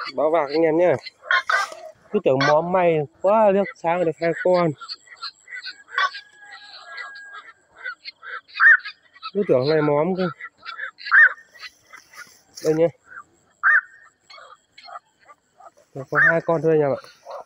Báo vạc anh em nhé. Cứ tưởng móm may quá, nước sáng được 2 con. Cứ tưởng này móm cơ. Đây nhé, có 2 con thôi anh em ạ.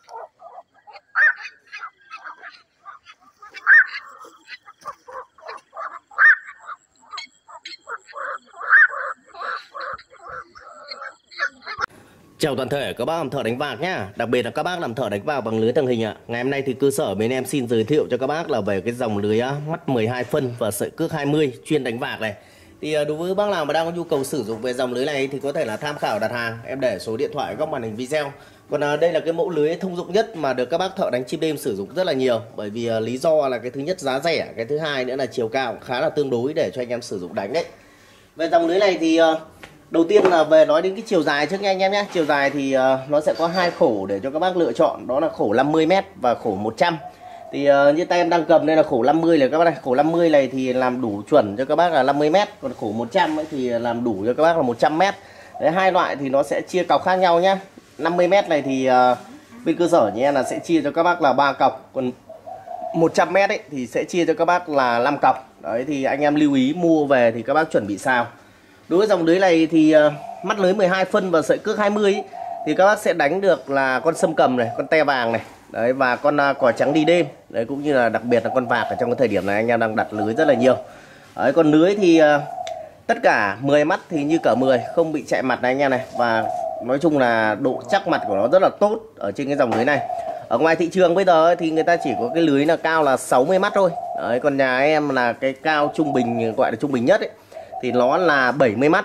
Chào toàn thể các bác làm thợ đánh bạc nhá, đặc biệt là các bác làm thợ đánh bạc bằng lưới tàng hình ạ. Ngày hôm nay thì cơ sở bên em xin giới thiệu cho các bác là về cái dòng lưới mắt 12 phân và sợi cước 20 chuyên đánh bạc này. Thì đối với bác nào mà đang có nhu cầu sử dụng về dòng lưới này thì có thể là tham khảo đặt hàng, em để số điện thoại góc màn hình video. Còn đây là cái mẫu lưới thông dụng nhất mà được các bác thợ đánh chim đêm sử dụng rất là nhiều, bởi vì lý do là cái thứ nhất giá rẻ, cái thứ hai nữa là chiều cao khá là tương đối để cho anh em sử dụng đánh đấy. Về dòng lưới này thì đầu tiên là về nói đến cái chiều dài trước nha anh em nhé. Chiều dài thì nó sẽ có 2 khổ để cho các bác lựa chọn, đó là khổ 50m và khổ 100. Thì như tay em đang cầm đây là khổ 50 này các bác này. Khổ 50 này thì làm đủ chuẩn cho các bác là 50m, còn khổ 100 ấy thì làm đủ cho các bác là 100m. Đấy, hai loại thì nó sẽ chia cọc khác nhau nhá. 50m này thì bên cơ sở nhé là sẽ chia cho các bác là 3 cọc, còn 100m ấy thì sẽ chia cho các bác là 5 cọc. Đấy thì anh em lưu ý mua về thì các bác chuẩn bị sao. Đối với dòng lưới này thì mắt lưới 12 phân và sợi cước 20 ấy, thì các bác sẽ đánh được là con sâm cầm này, con te vàng này, đấy, và con cò trắng đi đêm. Đấy, cũng như là đặc biệt là con vạc ở trong cái thời điểm này anh em đang đặt lưới rất là nhiều. Đấy, con lưới thì tất cả 10 mắt thì như cả 10, không bị chạy mặt này anh em này, và nói chung là độ chắc mặt của nó rất là tốt ở trên cái dòng lưới này. Ở ngoài thị trường bây giờ thì người ta chỉ có cái lưới là cao là 60 mắt thôi. Đấy, còn nhà em là cái cao trung bình, gọi là trung bình nhất ấy, thì nó là 70 mắt,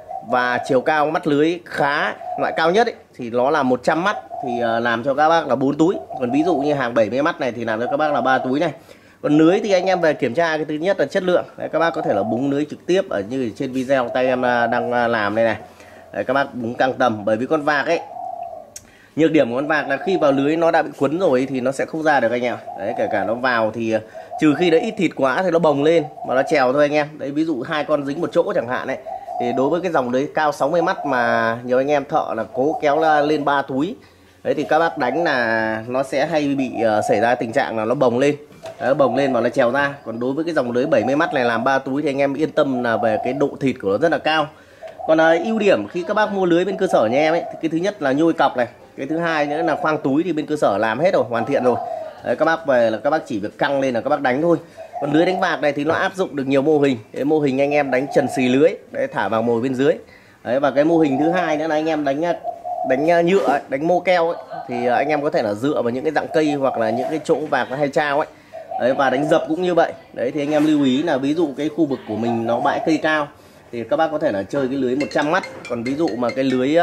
và chiều cao mắt lưới khá loại cao nhất ấy, thì nó là 100 mắt, thì làm cho các bác là 4 túi. Còn ví dụ như hàng 70 mắt này thì làm cho các bác là 3 túi này. Còn lưới thì anh em về kiểm tra cái thứ nhất là chất lượng. Đấy, các bác có thể là búng lưới trực tiếp ở như trên video tay em đang làm đây này. Đấy, các bác búng căng tầm, bởi vì con vạc ấy, nhược điểm của con vạc là khi vào lưới nó đã bị quấn rồi thì nó sẽ không ra được anh em. Đấy, kể cả nó vào thì trừ khi nó ít thịt quá thì nó bồng lên mà nó trèo thôi anh em. Đấy, ví dụ 2 con dính một chỗ chẳng hạn đấy, thì đối với cái dòng lưới cao 60 mắt mà nhiều anh em thợ là cố kéo lên 3 túi, đấy thì các bác đánh là nó sẽ hay bị xảy ra tình trạng là nó bồng lên. Đấy, nó bồng lên mà nó trèo ra. Còn đối với cái dòng lưới 70 mắt này làm 3 túi thì anh em yên tâm là về cái độ thịt của nó rất là cao. Còn ưu điểm khi các bác mua lưới bên cơ sở nhà em ấy, thì cái thứ nhất là nhôi cọc này, cái thứ hai nữa là khoang túi thì bên cơ sở làm hết rồi, hoàn thiện rồi. Đấy, các bác về là các bác chỉ việc căng lên là các bác đánh thôi. Còn lưới đánh bạc này thì nó áp dụng được nhiều mô hình. Cái mô hình anh em đánh trần xì lưới, đấy, thả vào mồi bên dưới. Đấy, và cái mô hình thứ hai nữa là anh em đánh nhựa, đánh mô keo ấy, thì anh em có thể là dựa vào những cái dạng cây hoặc là những cái chỗ vạc nó hay trao ấy. Đấy, và đánh dập cũng như vậy. Đấy thì anh em lưu ý là ví dụ cái khu vực của mình nó bãi cây cao thì các bác có thể là chơi cái lưới 100 mắt. Còn ví dụ mà cái lưới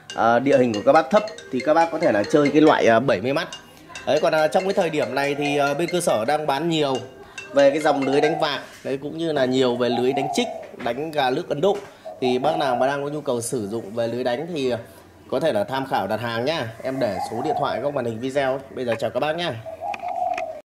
địa hình của các bác thấp thì các bác có thể là chơi cái loại 70 mắt. Đấy, còn trong cái thời điểm này thì bên cơ sở đang bán nhiều về cái dòng lưới đánh vạc, đấy, cũng như là nhiều về lưới đánh trích, đánh gà lướt Ấn Độ. Thì bác nào mà đang có nhu cầu sử dụng về lưới đánh thì có thể là tham khảo đặt hàng nhá. Em để số điện thoại góc màn hình video. Bây giờ chào các bác nhá.